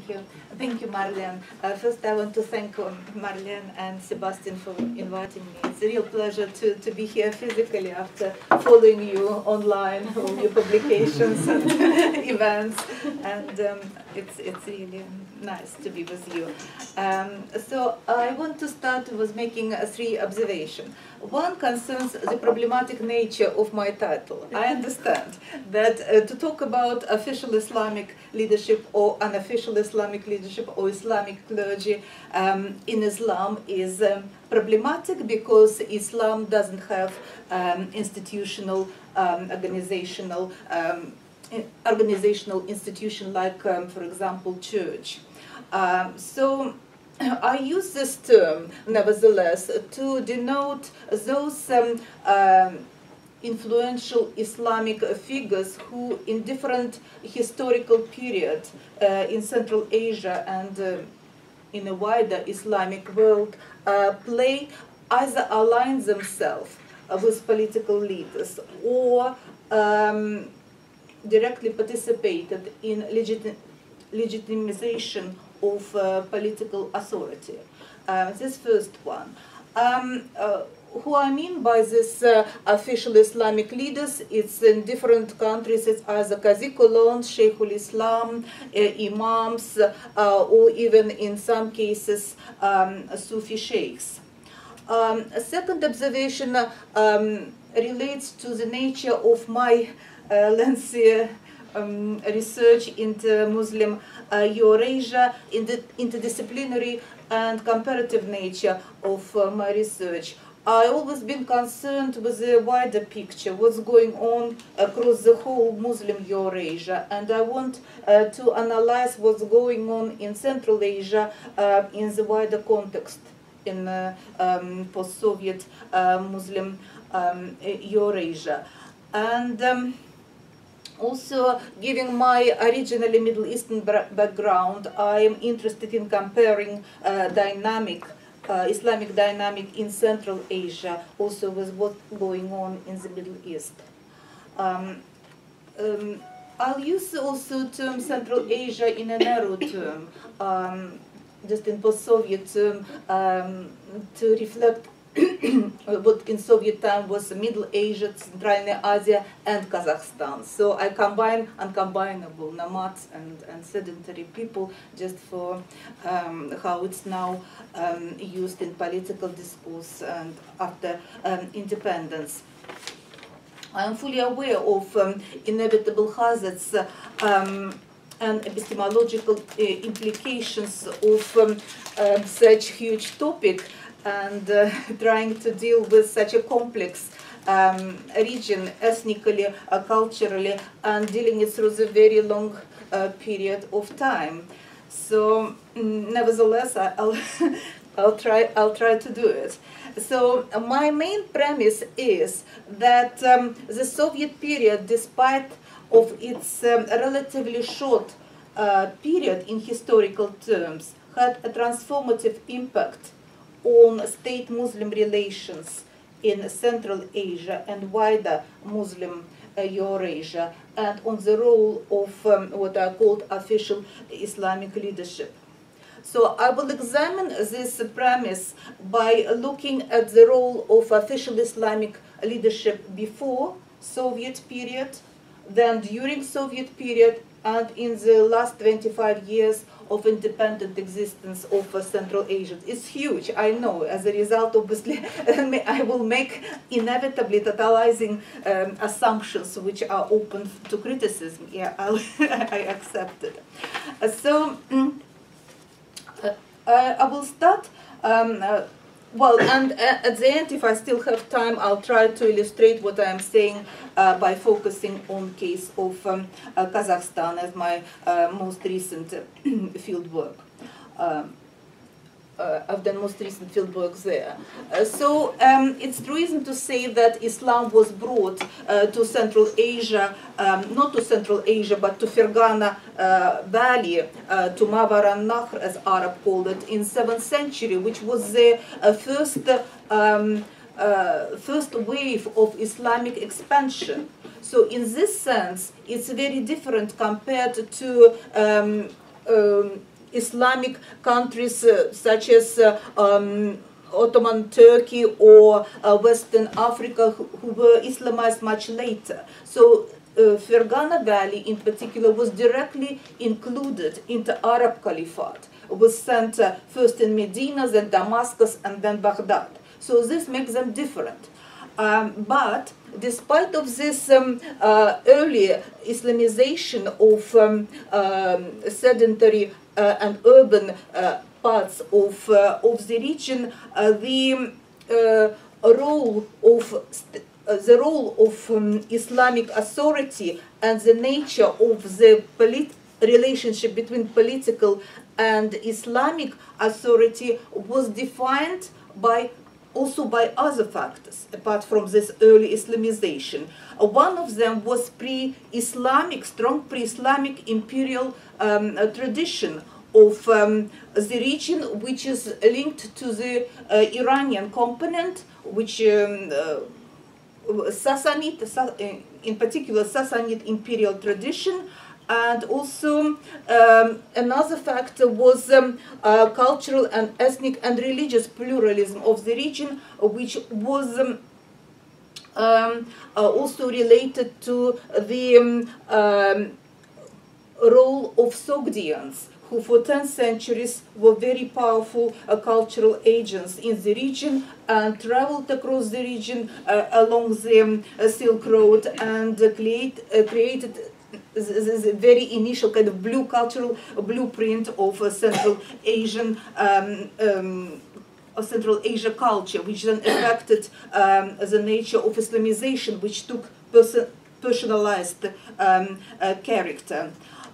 Thank you, Marlene. First, I want to thank Marlene and Sebastian for inviting me. It's a real pleasure to be here physically after following you online, all your publications and events, and it's really nice to be with you. So I want to start with making three observations. One concerns the problematic nature of my title. I understand that to talk about official Islamic leadership or unofficial Islamic leadership or Islamic clergy in Islam is problematic because Islam doesn't have institutional, organizational institution like, for example, church. So I use this term, nevertheless, to denote those influential Islamic figures who, in different historical periods in Central Asia and in a wider Islamic world, either align themselves with political leaders or directly participated in legitimization of political authority. This first one. Who I mean by this official Islamic leaders, it's in different countries, it's either Qazi Colons, Sheikhul Islam, Imams, or even in some cases Sufi sheikhs. A second observation relates to the nature of my lengthy research into Muslim Eurasia, in the interdisciplinary and comparative nature of my research. I've always been concerned with the wider picture, what's going on across the whole Muslim Eurasia, and I want to analyze what's going on in Central Asia in the wider context in post-Soviet Muslim Eurasia. And also, given my originally Middle Eastern background, I am interested in comparing Islamic dynamic in Central Asia, also with what's going on in the Middle East. I'll use also term Central Asia in a narrow term, just in post-Soviet term, to reflect what in Soviet time was Middle Asia, Central Asia, and Kazakhstan. So I combine uncombinable nomads and sedentary people just for how it's now used in political discourse and after independence. I am fully aware of inevitable hazards and epistemological implications of such huge topic, and trying to deal with such a complex region, ethnically, culturally, and dealing it through a very long period of time. So, nevertheless, I'll try to do it. So, my main premise is that the Soviet period, despite of its relatively short period in historical terms, had a transformative impact on state-Muslim relations in Central Asia and wider Muslim Eurasia, and on the role of what are called official Islamic leadership. So I will examine this premise by looking at the role of official Islamic leadership before Soviet period, then during Soviet period, and in the last 25 years of independent existence of Central Asia. It's huge, I know. As a result, obviously, I will make inevitably totalizing assumptions which are open to criticism. Yeah, I accept it. So I will start. Well, and at the end, if I still have time, I'll try to illustrate what I am saying by focusing on case of Kazakhstan as my most recent field work. I've done most recent field work there. So it's reason to say that Islam was brought to Central Asia, not to Central Asia, but to Fergana Valley, to Mawar al-Nahr, as Arab called it, in 7th century, which was the first wave of Islamic expansion. So in this sense, it's very different compared to Islamic countries such as Ottoman Turkey or Western Africa, who were Islamized much later. So Fergana Valley in particular was directly included into Arab Caliphate, was sent first in Medina, then Damascus, and then Baghdad. So this makes them different. But despite of this early Islamization of sedentary and urban parts of the region, the role of Islamic authority and the nature of the relationship between political and Islamic authority was defined also by other factors, apart from this early Islamization. One of them was pre-Islamic, strong pre-Islamic imperial tradition of the region, which is linked to the Iranian component, which Sassanid, in particular Sassanid imperial tradition. And also another factor was cultural and ethnic and religious pluralism of the region, which was also related to the role of Sogdians, who for 10 centuries were very powerful cultural agents in the region and traveled across the region along the Silk Road and created this very initial kind of cultural blueprint of Central Asian Central Asia culture, which then affected the nature of Islamization, which took personalized character.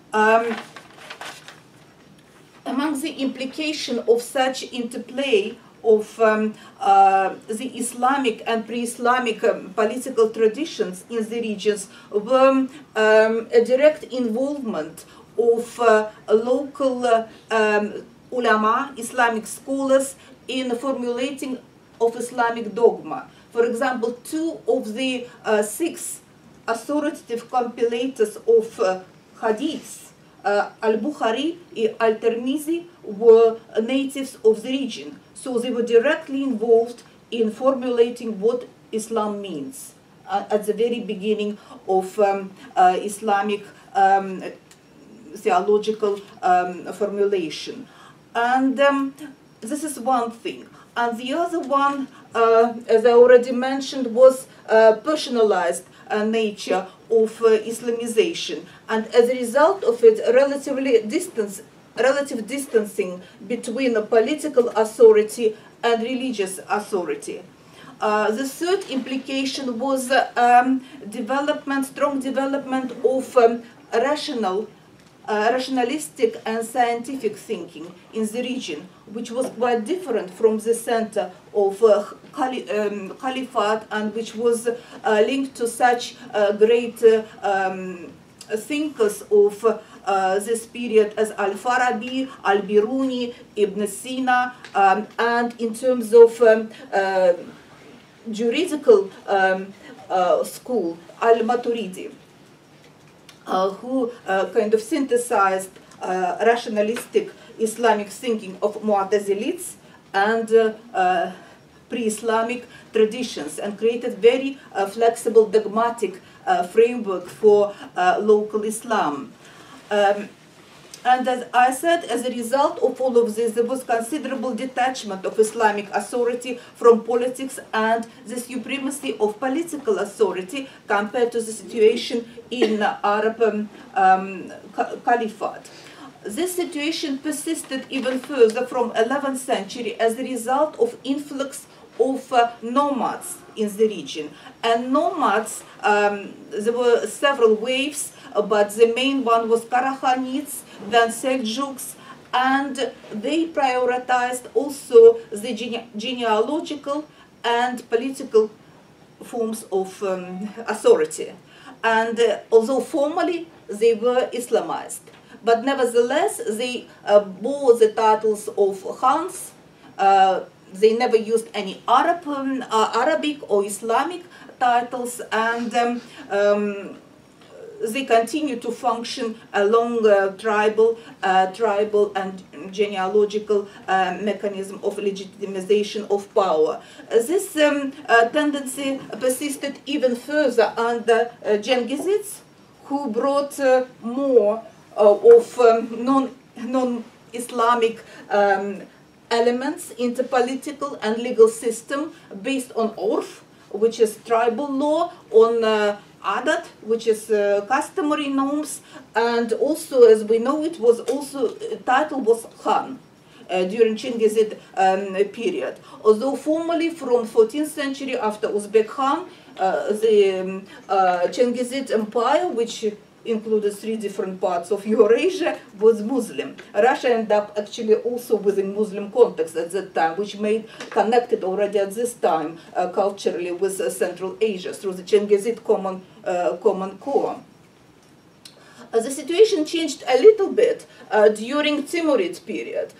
Among the implication of such interplay of the Islamic and pre-Islamic political traditions in the regions were a direct involvement of local ulama, Islamic scholars, in formulating of Islamic dogma. For example, 2 of the 6 authoritative compilators of hadiths, Al-Bukhari and Al-Tirmizi, were natives of the region. So they were directly involved in formulating what Islam means at the very beginning of Islamic theological formulation. And this is one thing. And the other one, as I already mentioned, was personalized nature of Islamization. And as a result of it, relative distancing between political authority and religious authority. The third implication was strong development of rationalistic and scientific thinking in the region, which was quite different from the center of Caliphate, and which was linked to such great thinkers of this period as Al-Farabi, Al-Biruni, Ibn Sina, and in terms of juridical school, Al-Maturidi, who kind of synthesized rationalistic Islamic thinking of Mu'tazilites and pre-Islamic traditions, and created very flexible dogmatic framework for local Islam. And as I said, as a result of all of this, there was considerable detachment of Islamic authority from politics and the supremacy of political authority compared to the situation in Arab Caliphate. This situation persisted even further from 11th century as a result of influx of nomads in the region. And nomads, there were several waves, but the main one was Karakhanids, then Seljuks, and they prioritized also the genealogical and political forms of authority. And although formally they were Islamized, but nevertheless they bore the titles of Khans. They never used any Arabic or Islamic titles, and they continue to function along tribal and genealogical mechanism of legitimization of power. This tendency persisted even further under Cengizid's, who brought more of non-Islamic elements into political and legal system based on urf, which is tribal law, on adat, which is customary norms, and also, as we know, it was also title was Khan during Cengizid period. Although formally from 14th century after Uzbek Khan, the Cengizid Empire, which included 3 different parts of Eurasia, was Muslim. Russia ended up actually also within Muslim context at that time, which made connected already at this time culturally with Central Asia through the Cengizid common core. The situation changed a little bit during Timurid period,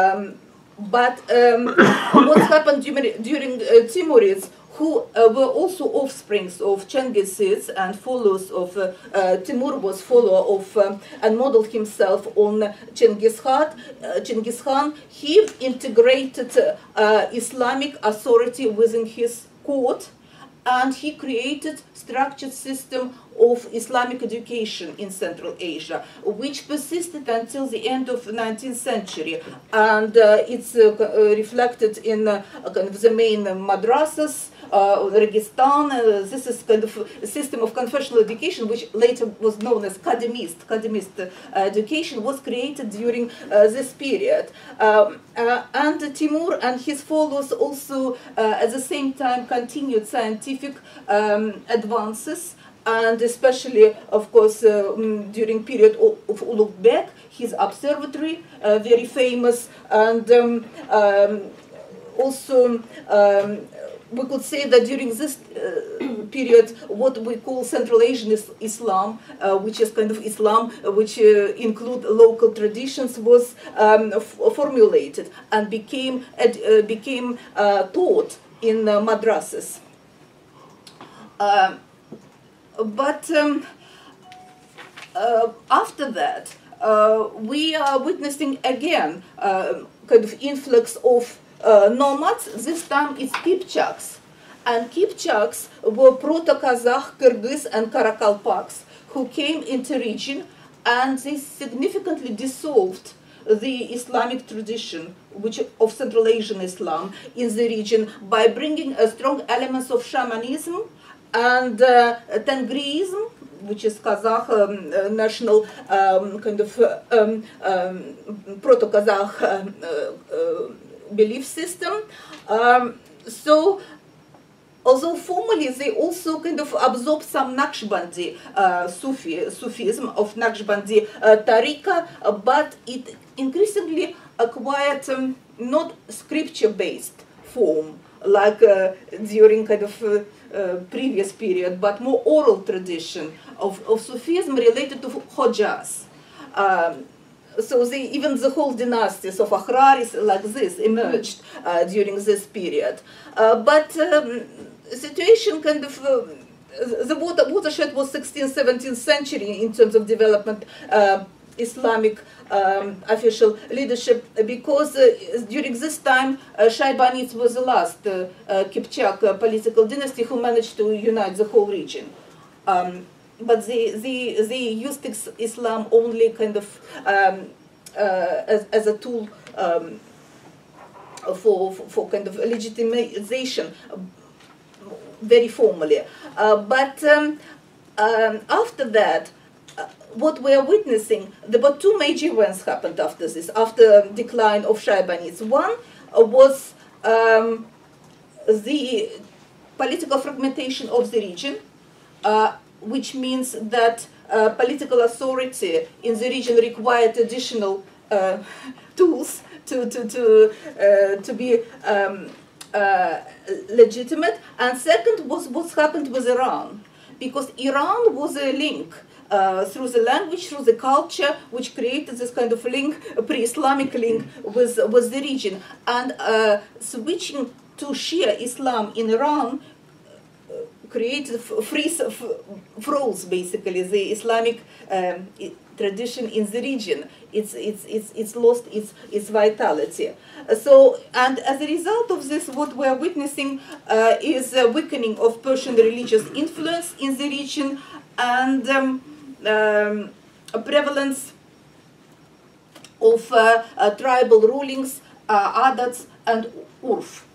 but what happened during Timurids, who were also offsprings of Cengizid and followers of Timur, was follower of and modeled himself on Genghis Khan. He integrated Islamic authority within his court, and he created structured system of Islamic education in Central Asia, which persisted until the end of the 19th century, and it's reflected in kind of the main madrasas, Registan. This is kind of a system of confessional education, which later was known as Kadimist education, was created during this period. And Timur and his followers also at the same time continued scientific advances, and especially, of course, during period of Ulugh-Beg, his observatory, very famous, and also we could say that during this period, what we call Central Asian Islam, which is kind of Islam which include local traditions, was formulated and became taught in madrasas. But after that, we are witnessing again kind of influx of nomads. This time it's Kipchaks, and Kipchaks were Proto-Kazakh, Kyrgyz, and Karakalpaks who came into region, and they significantly dissolved the Islamic tradition, which of Central Asian Islam in the region, by bringing strong elements of shamanism and Tengriism, which is Kazakh national kind of Proto-Kazakh belief system. So, although formally they also kind of absorb some Naqshbandi Sufism of Naqshbandi Tariqa, but it increasingly acquired not scripture-based form like during kind of previous period, but more oral tradition of Sufism related to Hojaz. So even the whole dynasties of Ahraris like this emerged during this period. But situation kind of, the watershed was 16th, 17th century in terms of development Islamic official leadership, because during this time Shaybanids was the last Kipchak political dynasty who managed to unite the whole region. But they used Islam only kind of as a tool for kind of legitimization, very formally. But after that, what we are witnessing, there were 2 major events happened after this, after decline of Shaybanids. One was the political fragmentation of the region, which means that political authority in the region required additional tools to be legitimate. And second was what's happened with Iran, because Iran was a link through the language, through the culture, which created this kind of link, a pre-Islamic link with the region. And switching to Shia Islam in Iran created froze basically the Islamic tradition in the region. It's lost its vitality. So, and as a result of this, what we are witnessing is a weakening of Persian religious influence in the region, and a prevalence of tribal rulings, adats and urf.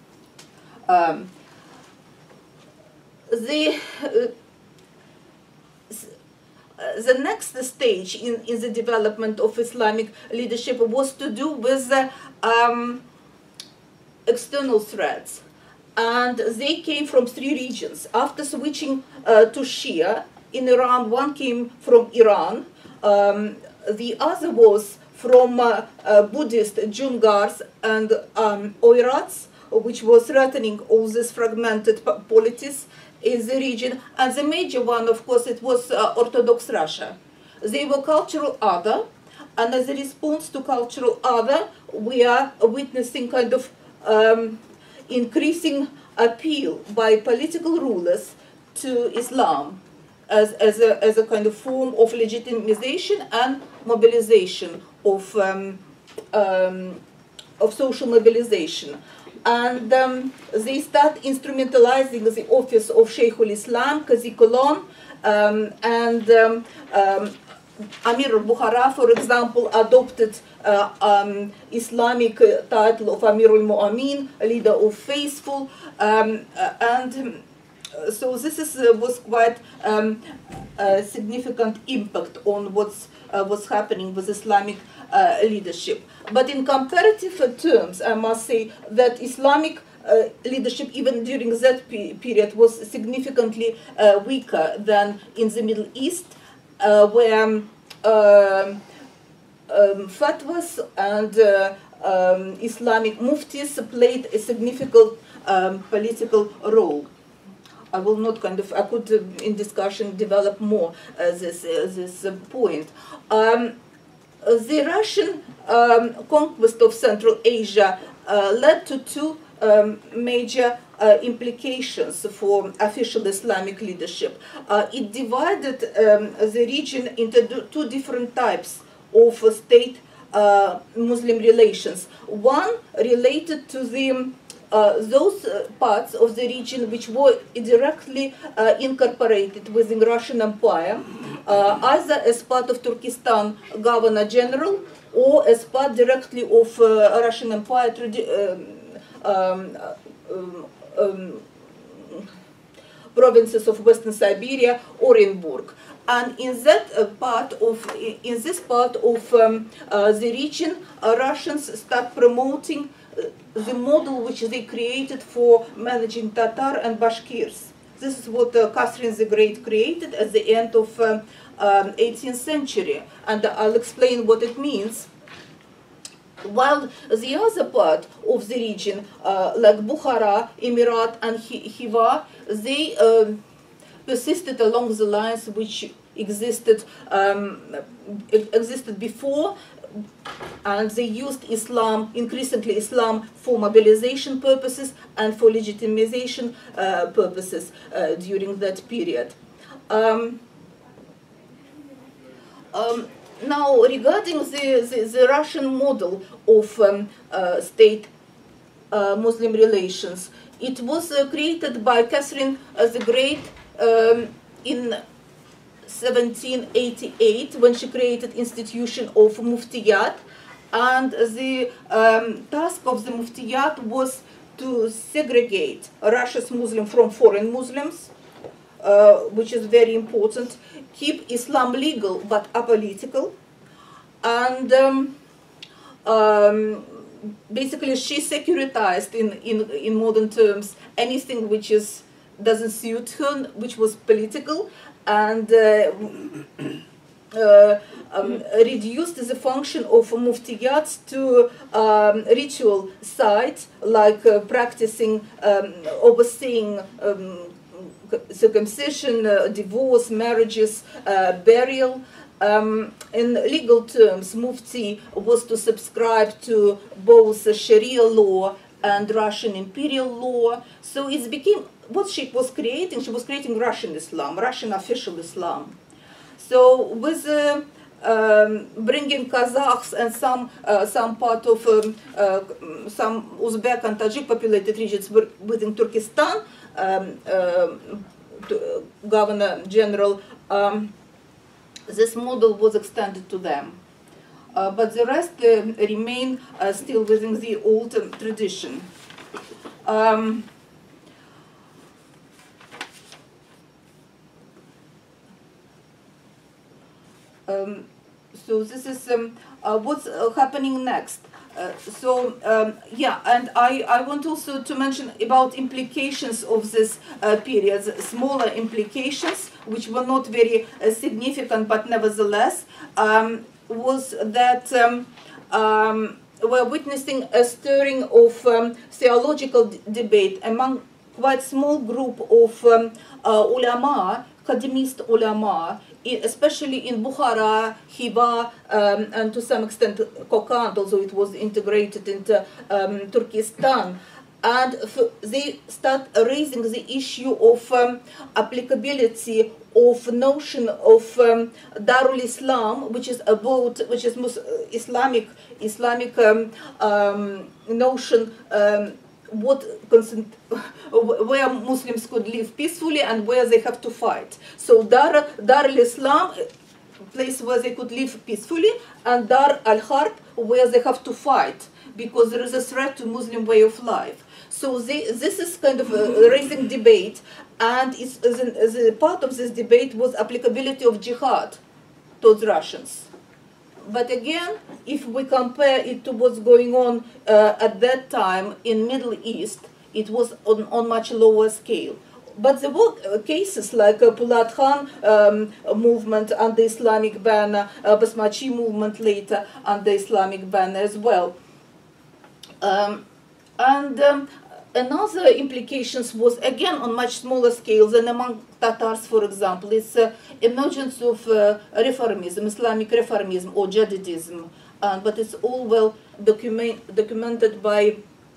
The next stage in the development of Islamic leadership was to do with external threats, and they came from three regions. After switching to Shia in Iran, one came from Iran, the other was from Buddhist Jungars and Oirats, which was threatening all these fragmented polities in the region, and the major one, of course, it was Orthodox Russia. They were cultural other, and as a response to cultural other, we are witnessing kind of increasing appeal by political rulers to Islam as a kind of form of legitimization and mobilization of social mobilization. And they start instrumentalizing the office of Sheikhul Islam, Qazi Qulan, and Amir al-Bukhara, for example, adopted Islamic title of Amir al-Mu'amin, leader of faithful, and so this was quite a significant impact on what's happening with Islamic leadership. But in comparative terms, I must say that Islamic leadership, even during that period, was significantly weaker than in the Middle East, where fatwas and Islamic muftis played a significant political role. I will not I could in discussion develop more this point. The Russian conquest of Central Asia led to two major implications for official Islamic leadership. It divided the region into two different types of state-Muslim relations. One related to the those parts of the region which were directly incorporated within Russian Empire, either as part of Turkestan Governor General or as part directly of Russian Empire provinces of Western Siberia, Orenburg. And in that part of the region, Russians start promoting the model which they created for managing Tatar and Bashkirs. This is what Catherine the Great created at the end of 18th century, and I'll explain what it means. While the other part of the region, like Bukhara, Emirat, and Khiva, they persisted along the lines which existed before, and they used Islam, increasingly Islam, for mobilization purposes and for legitimization purposes during that period. Now, regarding the Russian model of state Muslim relations, it was created by Catherine the Great in 1788, when she created institution of Muftiyat, and the task of the Muftiyat was to segregate Russia's Muslim from foreign Muslims, which is very important, keep Islam legal but apolitical, and basically she securitized in modern terms anything which doesn't suit her, which was political, and reduced the function of muftiyats to ritual sites, like practicing, overseeing circumcision, divorce, marriages, burial. In legal terms, mufti was to subscribe to both Sharia law and Russian imperial law. So it became, what she was creating Russian Islam, Russian official Islam. So with bringing Kazakhs and some part of some Uzbek and Tajik populated regions within Turkestan, Governor General, this model was extended to them. But the rest remain still within the old tradition. So this is what's happening next. Yeah, and I want also to mention about implications of this period, smaller implications, which were not very significant, but nevertheless, was that we're witnessing a stirring of theological debate among quite small group of ulama, Qadimist ulama, especially in Bukhara, Khiva, and to some extent Kokand, although it was integrated into Turkestan. And they start raising the issue of applicability of notion of Darul Islam, which is Islamic notion, where Muslims could live peacefully and where they have to fight. So Darul Islam, place where they could live peacefully, and Dar al-Harb, where they have to fight because there is a threat to Muslim way of life. So this is kind of raising debate, and as a part of this debate was applicability of jihad towards Russians. But again, if we compare it to what's going on at that time in Middle East, it was on much lower scale. But there were cases like Pulat Khan movement and the Islamic ban, Basmachi movement later and the Islamic ban as well. Another implications was again on much smaller scales, and among Tatars, for example, it's emergence of reformism, Islamic reformism or Jadidism, but it's all well documented by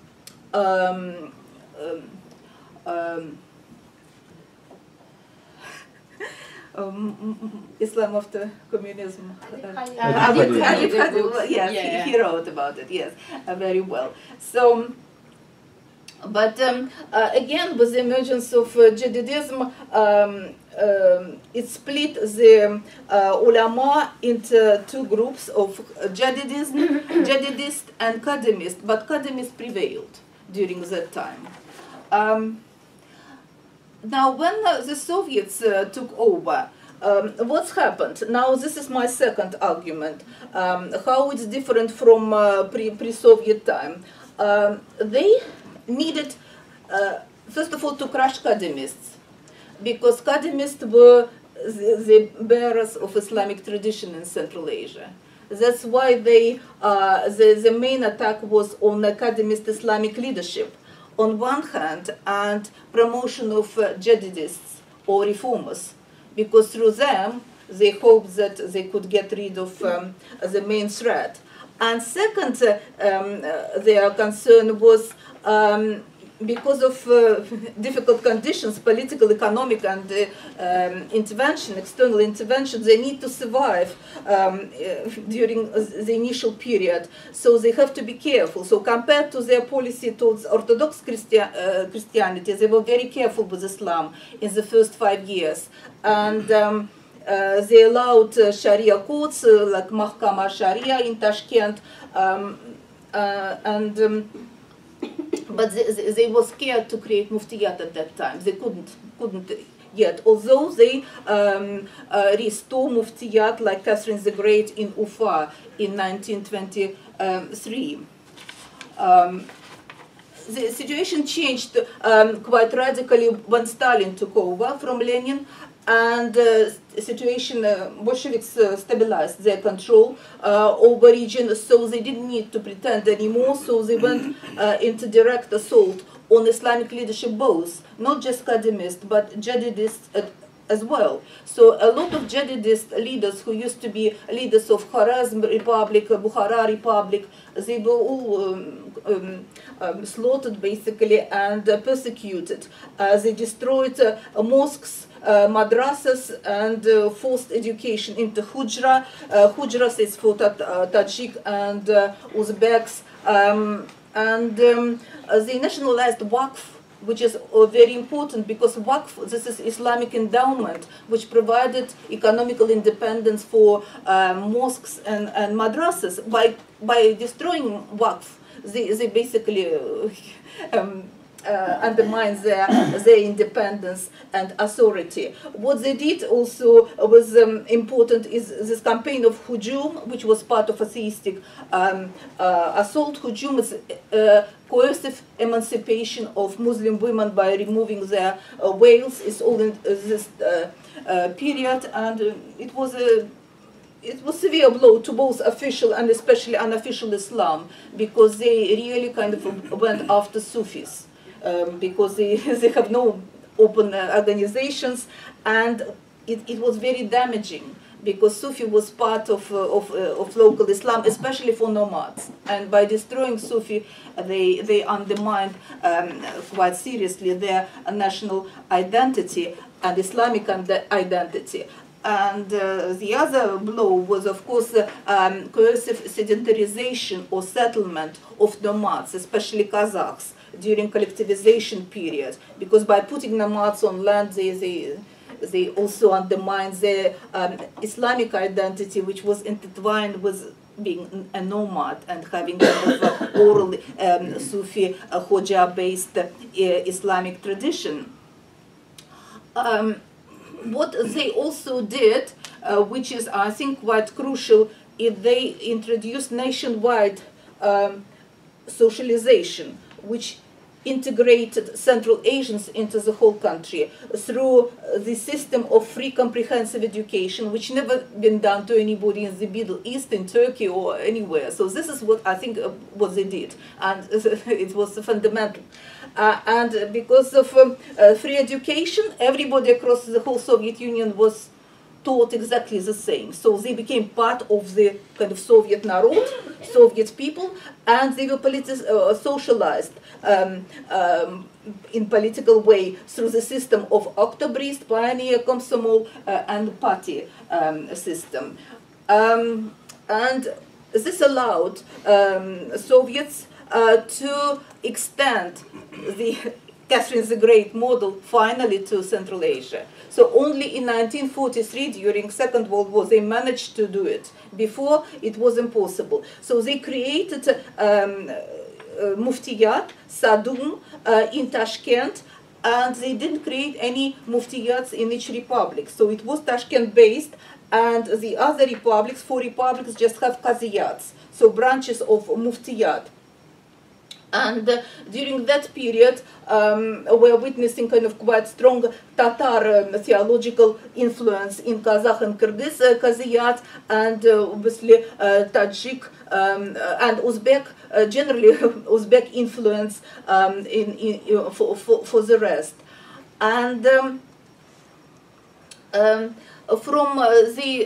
Islam after communism. Yes, he wrote about it, yes, very well. So, but again, with the emergence of Jadidism, it split the ulama into two groups of Jadidist and Qadimist, but Qadimist prevailed during that time. Now, when the Soviets took over, what's happened? Now, this is my second argument, how it's different from pre-Soviet time. They needed, first of all, to crush Qadimists, because Qadimists were the bearers of Islamic tradition in Central Asia. That's why the main attack was on the Qadimist Islamic leadership, on one hand, and promotion of Jadidists or reformers, because through them they hoped that they could get rid of the main threat. And second, their concern was because of difficult conditions, political, economic, and intervention, external intervention, they need to survive during the initial period. So they have to be careful. So compared to their policy towards Orthodox Christianity, they were very careful with Islam in the first 5 years. And they allowed Sharia courts like Mahkama Sharia in Tashkent, but they were scared to create muftiyat at that time. They couldn't yet, although they restore muftiyat like Catherine the Great in Ufa in 1923. The situation changed quite radically when Stalin took over from Lenin, and the situation, Bolsheviks stabilized their control over region, so they didn't need to pretend anymore, so they went into direct assault on Islamic leadership, both, not just Qadimist, but Jadidist as well. So a lot of jihadist leaders who used to be leaders of Khwarezm Republic, Bukhara Republic, they were all slaughtered basically and persecuted. They destroyed mosques, madrasas, and forced education into hujra. Hujras is for Tajik and Uzbeks. They nationalized Waqf, which is very important because Waqf, this is Islamic endowment, which provided economical independence for mosques and madrasas. By destroying Waqf, they basically undermines their independence and authority. What they did also was important is this campaign of hujum, which was part of a theistic assault. Hujum is coercive emancipation of Muslim women by removing their veils. It's all in this period, and it was a severe blow to both official and especially unofficial Islam, because they really kind of went after Sufis. Because they have no open organizations, and it was very damaging because Sufi was part of local Islam, especially for nomads. And by destroying Sufi, they undermined quite seriously their national identity and Islamic identity. And the other blow was, of course, coercive sedentarization or settlement of nomads, especially Kazakhs, during collectivization period, because by putting nomads on land, they also undermined their Islamic identity, which was intertwined with being a nomad and having kind of oral Sufi Hoja-based Islamic tradition. What they also did, which is, I think, quite crucial, is they introduced nationwide socialization, which integrated Central Asians into the whole country through the system of free comprehensive education, which never been done to anybody in the Middle East, in Turkey or anywhere. So this is what I think what they did, and it was fundamental. And because of free education, everybody across the whole Soviet Union was taught exactly the same. So they became part of the kind of Soviet narod, Soviet people, and they were socialized in political way through the system of Oktobrist, Pioneer, Komsomol, and party system. And this allowed Soviets to extend the Catherine the Great model finally to Central Asia. So only in 1943, during Second World War, they managed to do it. Before, it was impossible. So they created Muftiyat, Sadum, in Tashkent, and they didn't create any Muftiyats in each republic. So it was Tashkent-based, and the other republics, 4 republics, just have Qaziyats, so branches of Muftiyat. And during that period, we're witnessing kind of quite strong Tatar theological influence in Kazakh and Kyrgyz Qaziyat, and obviously Tajik and Uzbek, generally Uzbek influence for the rest. And from the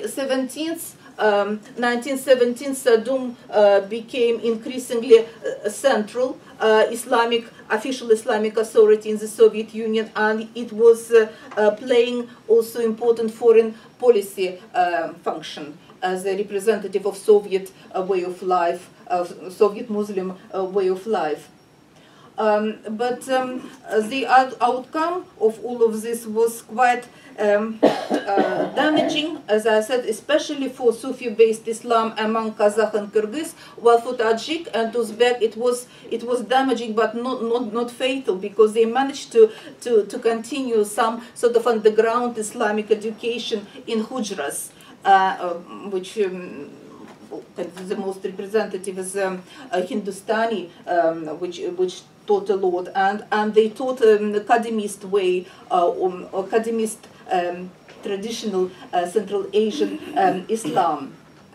1917, Sadum became increasingly central official Islamic authority in the Soviet Union, and it was playing also important foreign policy function as a representative of Soviet way of life, Soviet Muslim way of life. But the outcome of all of this was quite damaging, as I said, especially for Sufi-based Islam among Kazakh and Kyrgyz, while for Tajik and Uzbek it was damaging but not fatal, because they managed to continue some sort of underground Islamic education in hujras, which the most representative is Hindustani, which taught a lot, and they taught Kadimist way, or Kadimist traditional Central Asian Islam.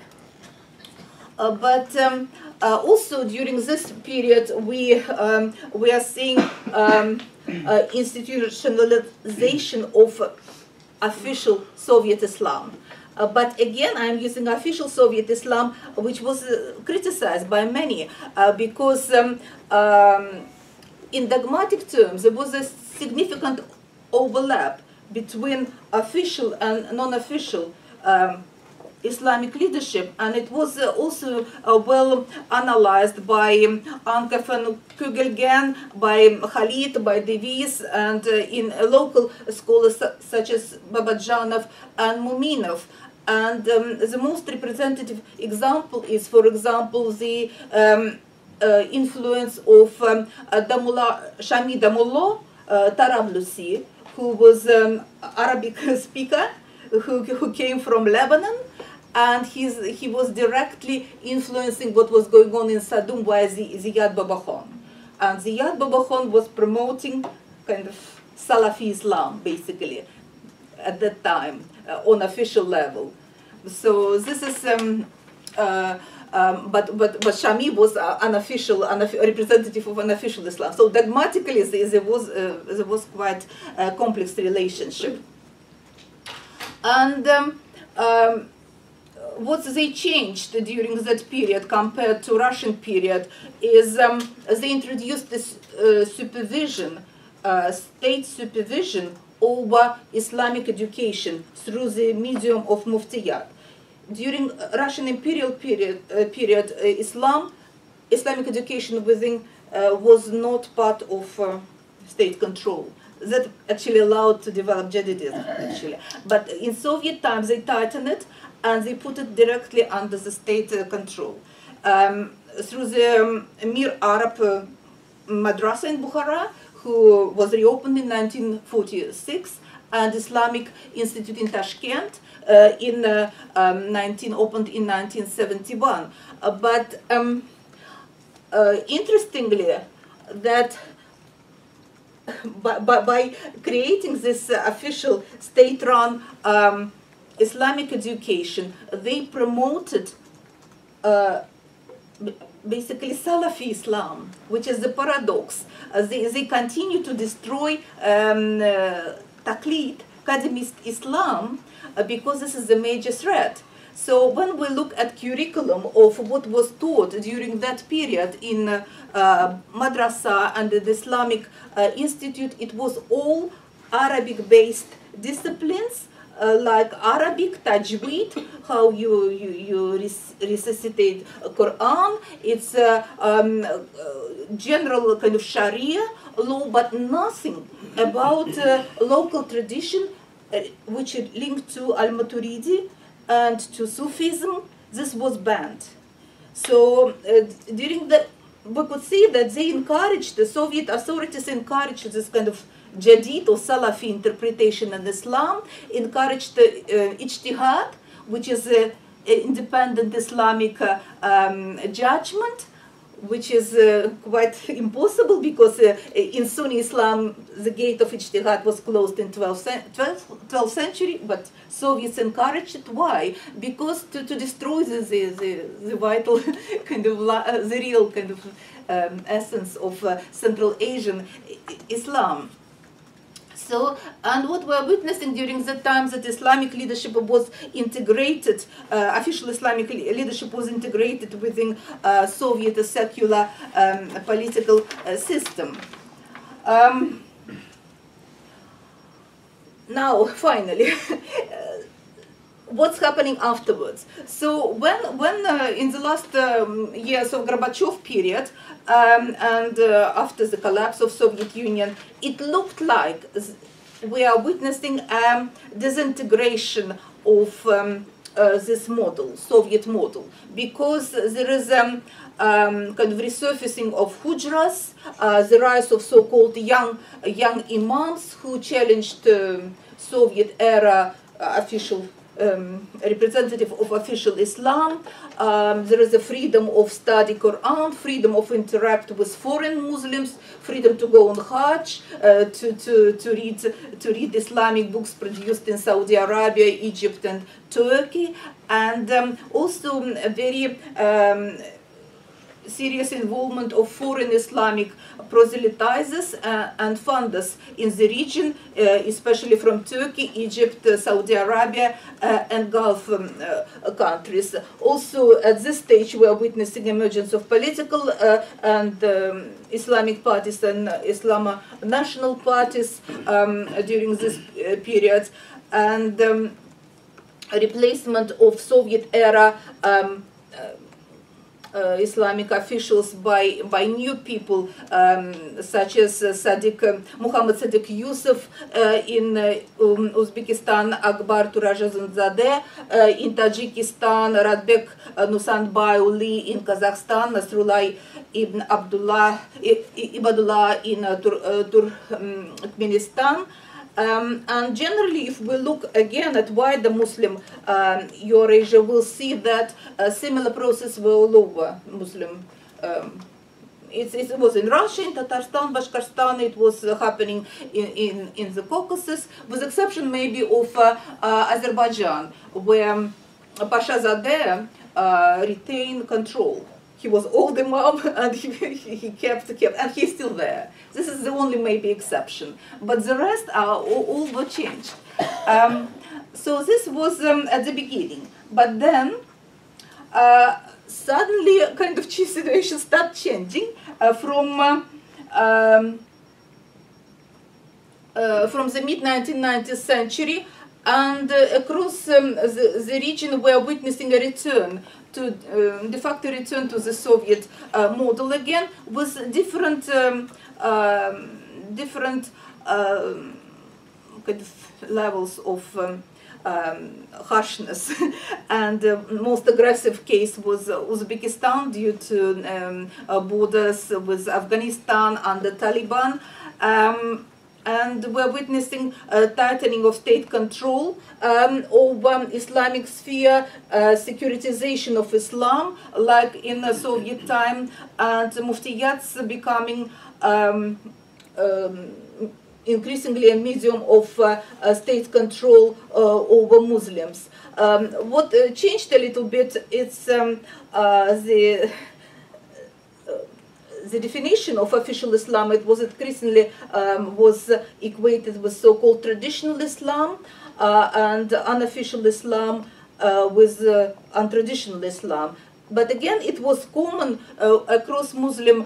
But also during this period we are seeing institutionalization of official Soviet Islam. But again, I'm using official Soviet Islam, which was criticized by many because in dogmatic terms, there was a significant overlap between official and non-official Islamic leadership, and it was also well analyzed by Anka van Kugelgen, by Khalid, by Devis, and in local scholars such as Babajanov and Muminov. And the most representative example is, for example, the influence of Shami Damullah Tarablusi, who was Arabic speaker, who came from Lebanon, and he was directly influencing what was going on in Sadum by Ziad Babakhan. And Ziad Babakhan was promoting kind of Salafi Islam, basically, at that time, on official level. So this is, but Shami was unofficial, representative of unofficial Islam. So dogmatically, there was quite a complex relationship. And what they changed during that period compared to Russian period is they introduced this supervision, state supervision over Islamic education through the medium of muftiyat. During Russian imperial period, Islamic education within was not part of state control. That actually allowed to develop Jadidism, actually. But in Soviet times, they tightened it and they put it directly under the state control. Through the Mir Arab Madrasa in Bukhara, who was reopened in 1946, and Islamic Institute in Tashkent opened in 1971. But interestingly, that by creating this official state-run Islamic education, they promoted basically Salafi Islam, which is the paradox. They continue to destroy Taqlid, Qadimist Islam, because this is the major threat. So when we look at curriculum of what was taught during that period in Madrasa and the Islamic Institute, it was all Arabic-based disciplines, like Arabic, Tajweed, how you resuscitate Quran. It's general kind of Sharia law, but nothing about local tradition, which is linked to Al-Maturidi and to Sufism. This was banned. So during the, we could see that they encouraged, the Soviet authorities encouraged this kind of Jadid or Salafi interpretation in Islam, encouraged ijtihad, which is an independent Islamic judgment, which is quite impossible because in Sunni Islam the gate of ijtihad was closed in 12th century, but Soviets encouraged it. Why? Because to destroy the vital kind of the real kind of essence of Central Asian Islam. So, and what we're witnessing during the time that Islamic leadership was integrated, official Islamic leadership was integrated within Soviet secular political system. Now, finally, what's happening afterwards? So when in the last years of Gorbachev period and after the collapse of Soviet Union, it looked like we are witnessing disintegration of this model, Soviet model, because there is kind of resurfacing of hujras, the rise of so-called young imams who challenged Soviet era official representative of official Islam. There is a freedom of study Quran, freedom of interact with foreign Muslims, freedom to go on Hajj, to read Islamic books produced in Saudi Arabia, Egypt, and Turkey, and also a very serious involvement of foreign Islamic proselytizers and funders in the region, especially from Turkey, Egypt, Saudi Arabia, and Gulf countries. Also, at this stage, we are witnessing emergence of political and Islamic parties and Islam national parties during this period, and replacement of Soviet-era Islamic officials by new people such as Muhammad Sadiq Yusuf in Uzbekistan, Akbar Turajazadeh in Tajikistan, Radbek Nusanbayuli in Kazakhstan, Nasrullah ibn Ibadullah in Turkmenistan. And generally, if we look again at wider Muslim Eurasia, we'll see that a similar process were all over Muslim. It was in Russia, in Tatarstan, Bashkorstan, it was happening in the Caucasus, with exception maybe of Azerbaijan, where Pashazadeh retained control. He was old imam and he kept, and he's still there. This is the only maybe exception. But the rest are all were changed. So this was at the beginning. But then suddenly kind of situation started changing from the mid-19th century, and across the region we are witnessing a return to de facto return to the Soviet model again, with different kind of levels of harshness. And most aggressive case was Uzbekistan due to borders with Afghanistan under Taliban. And we're witnessing a tightening of state control over Islamic sphere, securitization of Islam, like in the Soviet time, and muftiyats becoming increasingly a medium of state control over Muslims. What changed a little bit is the definition of official Islam. It was increasingly was equated with so-called traditional Islam, and unofficial Islam with untraditional Islam. But again, it was common across Muslim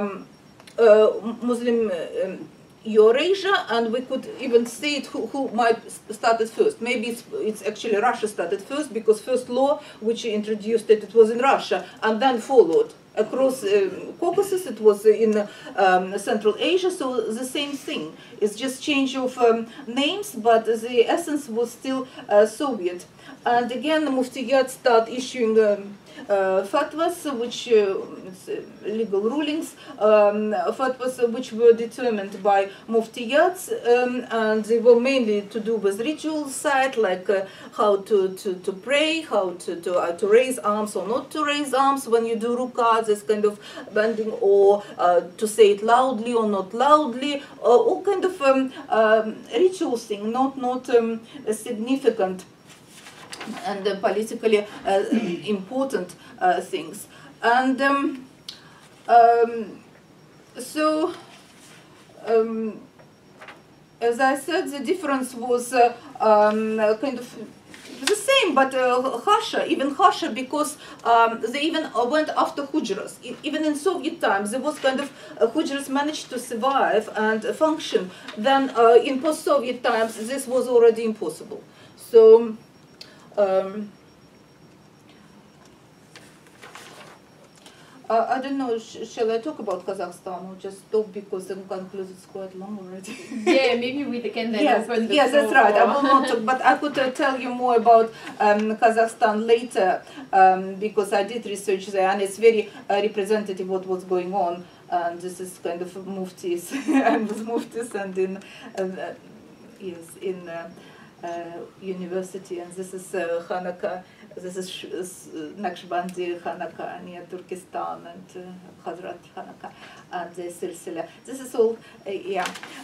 Eurasia, and we could even say it who might started first. Maybe it's actually Russia started first, because first law which introduced it was in Russia, and then followed across Caucasus. It was in Central Asia, so the same thing. It's just change of names, but the essence was still Soviet. And again, the muftiyat start issuing fatwas, which legal rulings, fatwas which were determined by muftiyats, and they were mainly to do with ritual side, like how to pray, how to raise arms or not to raise arms when you do ruqah, this kind of bending, or to say it loudly or not loudly, all kind of ritual thing, not significant and politically important things. And as I said, the difference was kind of the same, but harsher, even harsher, because they even went after hujras. Even in Soviet times, there was kind of hujras managed to survive and function. Then in post-Soviet times, this was already impossible. So I don't know, shall I talk about Kazakhstan or just stop, because the conclusion is quite long already? Yeah, maybe we can then open the Yes, that's right. I will not talk, but I could tell you more about Kazakhstan later, because I did research there, and it's very representative what was going on. And this is kind of muftis, and with muftis, and in university, and this is Khanaka. This is Naqshbandi Khanaka near Turkestan, and Hazrat Khanaka, and the Silsila. This is all, we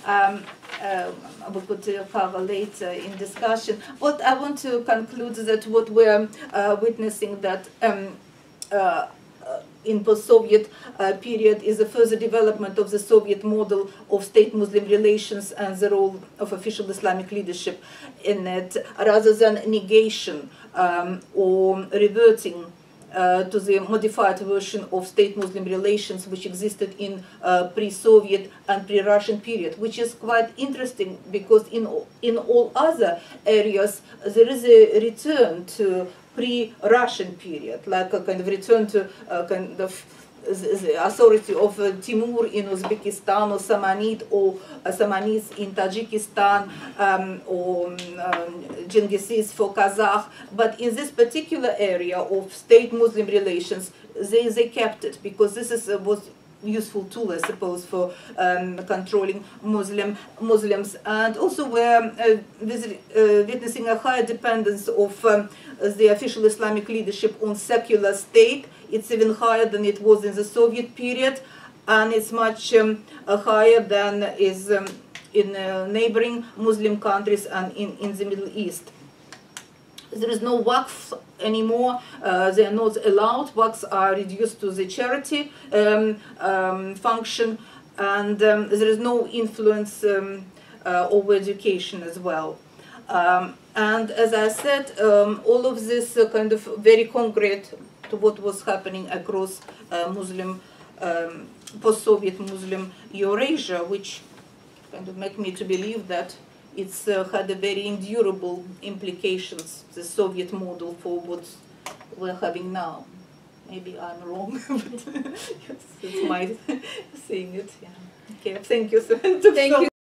could cover later in discussion. But I want to conclude that what we're witnessing, that in post-Soviet period is a further development of the Soviet model of state-Muslim relations and the role of official Islamic leadership in it, rather than negation or reverting to the modified version of state-Muslim relations which existed in pre-Soviet and pre-Russian period, which is quite interesting because in all other areas there is a return to pre-Russian period, like a kind of return to kind of the authority of Timur in Uzbekistan, or Samanids in Tajikistan, or Genghis for Kazakh. But in this particular area of state-Muslim relations, they kept it because this was useful tool, I suppose, for controlling Muslims, and also we're witnessing a higher dependence of the official Islamic leadership on secular state. It's even higher than it was in the Soviet period, and it's much higher than is in neighboring Muslim countries and in the Middle East. There is no waqf anymore, they are not allowed. Waqfs are reduced to the charity function, and there is no influence over education as well. And as I said, all of this kind of very concrete to what was happening across Muslim, post-Soviet Muslim Eurasia, which kind of make me to believe that it's had a very endurable implications, the Soviet model, for what we're having now. Maybe I'm wrong, but yes, it's my saying it. Yeah. Okay, thank you. Thank you.